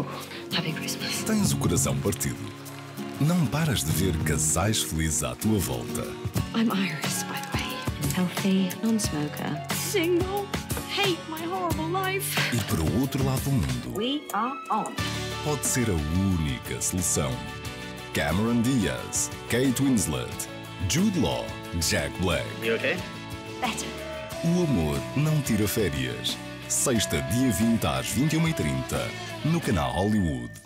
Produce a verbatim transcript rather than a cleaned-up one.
Oh, Happy Christmas. Tens o coração partido. Não paras de ver casais felizes à tua volta. I'm Iris, by the way. Healthy, non-smoker. Single. Hate my horrible life. E para o outro lado do mundo, We are on. pode ser a única solução. Cameron Diaz, Kate Winslet, Jude Law, Jack Black. You okay? Better. O amor não tira férias. Sexta, dia vinte às vinte e uma e trinta, no canal Hollywood.